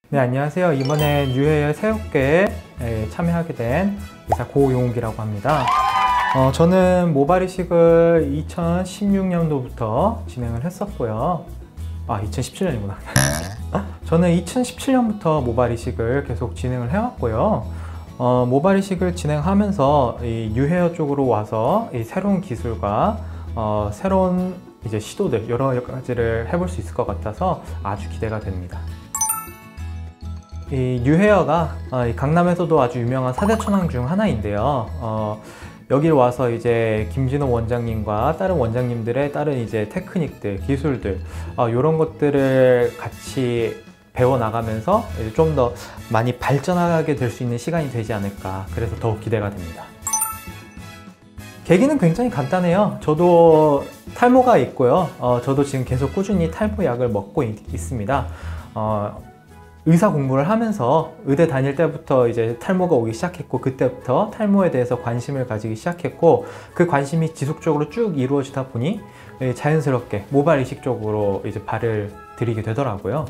네, 안녕하세요. 이번에 뉴헤어 새롭게 참여하게 된 의사 고용욱이라고 합니다. 저는 모발 이식을 2016년도부터 진행을 했었고요. 2017년이구나. 저는 2017년부터 모발 이식을 계속 진행을 해왔고요. 모발 이식을 진행하면서 이 뉴헤어 쪽으로 와서 이 새로운 기술과 새로운 이제 시도들 여러 가지를 해볼 수 있을 것 같아서 아주 기대가 됩니다. 이 뉴헤어가 강남에서도 아주 유명한 4대 천왕 중 하나인데요. 여기 와서 이제 김진호 원장님과 다른 원장님들의 다른 이제 테크닉들, 기술들 이런 것들을 같이 배워나가면서 좀 더 많이 발전하게 될 수 있는 시간이 되지 않을까, 그래서 더욱 기대가 됩니다. 계기는 굉장히 간단해요. 저도 탈모가 있고요. 저도 지금 계속 꾸준히 탈모 약을 먹고 있습니다. 의사 공부를 하면서 의대 다닐 때부터 이제 탈모가 오기 시작했고, 그때부터 탈모에 대해서 관심을 가지기 시작했고, 그 관심이 지속적으로 쭉 이루어지다 보니 자연스럽게 모발 이식 쪽으로 이제 발을 들이게 되더라고요.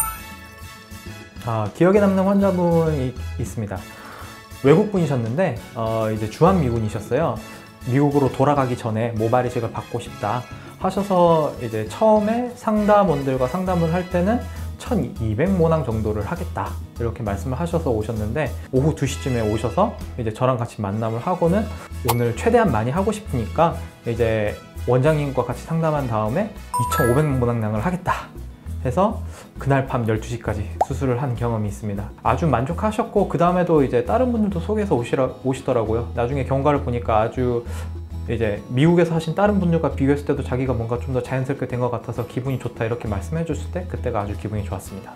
기억에 남는 환자분이 있습니다. 외국분이셨는데 이제 주한미군이셨어요. 미국으로 돌아가기 전에 모발 이식을 받고 싶다 하셔서 이제 처음에 상담원들과 상담을 할 때는 1200모낭 정도를 하겠다 이렇게 말씀을 하셔서 오셨는데, 오후 2시쯤에 오셔서 이제 저랑 같이 만남을 하고는 오늘 최대한 많이 하고 싶으니까 이제 원장님과 같이 상담한 다음에 2500모낭량을 하겠다 해서 그날 밤 12시까지 수술을 한 경험이 있습니다. 아주 만족하셨고, 그 다음에도 이제 다른 분들도 소개해서 오시더라고요. 나중에 경과를 보니까 아주 이제 미국에서 하신 다른 분들과 비교했을 때도 자기가 뭔가 좀 더 자연스럽게 된 것 같아서 기분이 좋다 이렇게 말씀해 줬을 때 그때가 아주 기분이 좋았습니다.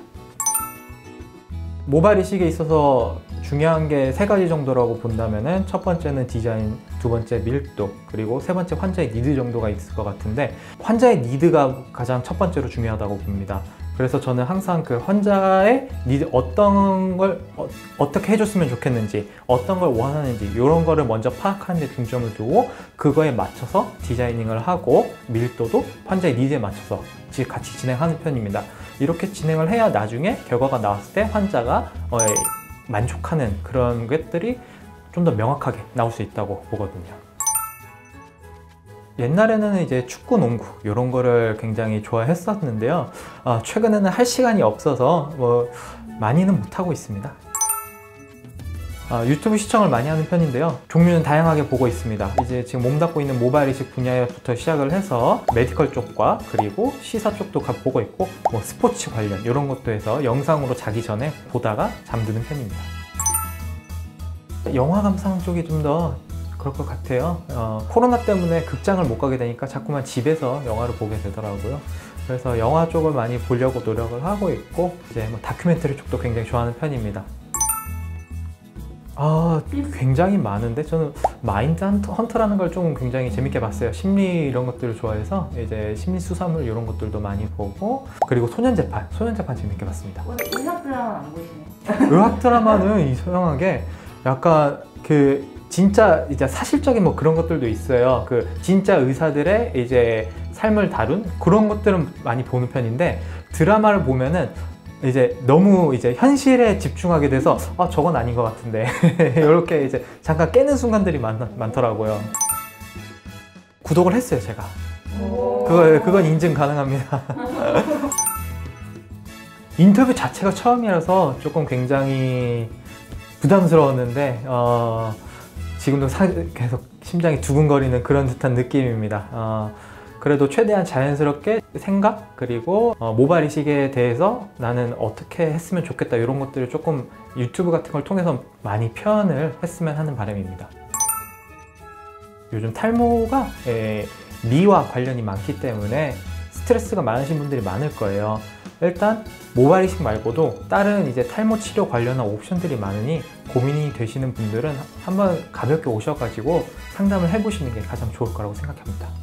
모발 이식에 있어서 중요한 게 3가지 정도라고 본다면은, 첫 번째는 디자인, 두 번째 밀도, 그리고 세 번째 환자의 니드 정도가 있을 것 같은데, 환자의 니드가 가장 첫 번째로 중요하다고 봅니다. 그래서 저는 항상 그 환자의 니드, 어떤 걸 어떻게 해줬으면 좋겠는지, 어떤 걸 원하는지 이런 거를 먼저 파악하는 데 중점을 두고 그거에 맞춰서 디자이닝을 하고, 밀도도 환자의 니드에 맞춰서 같이 진행하는 편입니다. 이렇게 진행을 해야 나중에 결과가 나왔을 때 환자가 만족하는 그런 것들이 좀 더 명확하게 나올 수 있다고 보거든요. 옛날에는 이제 축구, 농구 이런 거를 굉장히 좋아했었는데요. 최근에는 할 시간이 없어서 많이는 못하고 있습니다. 유튜브 시청을 많이 하는 편인데요. 종류는 다양하게 보고 있습니다. 이제 지금 몸담고 있는 모발 이식 분야부터 시작을 해서 메디컬 쪽과 그리고 시사 쪽도 보고 있고, 스포츠 관련 이런 것도 해서 영상으로 자기 전에 보다가 잠드는 편입니다. 영화 감상 쪽이 좀 더 그럴 것 같아요. 코로나 때문에 극장을 못 가게 되니까 자꾸만 집에서 영화를 보게 되더라고요. 그래서 영화 쪽을 많이 보려고 노력을 하고 있고, 이제 다큐멘터리 쪽도 굉장히 좋아하는 편입니다. 굉장히 많은데, 저는 마인드 헌터라는 걸 좀 굉장히 재밌게 봤어요. 심리 이런 것들을 좋아해서 이제 심리 수사물 이런 것들도 많이 보고, 그리고 소년재판 재밌게 봤습니다. 오늘 의학 드라마 안 보시네요? 의학 드라마는 이상하게 약간 진짜 이제 사실적인 그런 것들도 있어요. 진짜 의사들의 이제 삶을 다룬 그런 것들은 많이 보는 편인데, 드라마를 보면은 이제 너무 이제 현실에 집중하게 돼서 저건 아닌 것 같은데 이렇게 이제 잠깐 깨는 순간들이 많더라고요. 구독을 했어요, 제가. 그건 인증 가능합니다. 인터뷰 자체가 처음이라서 조금 굉장히 부담스러웠는데 지금도 계속 심장이 두근거리는 그런 듯한 느낌입니다. 그래도 최대한 자연스럽게 생각, 그리고 모발 이식에 대해서 나는 어떻게 했으면 좋겠다 이런 것들을 조금 유튜브 같은 걸 통해서 많이 표현을 했으면 하는 바람입니다. 요즘 탈모가 미와 관련이 많기 때문에 스트레스가 많으신 분들이 많을 거예요. 일단 모발 이식 말고도 다른 이제 탈모 치료 관련한 옵션들이 많으니, 고민이 되시는 분들은 한번 가볍게 오셔가지고 상담을 해보시는 게 가장 좋을 거라고 생각합니다.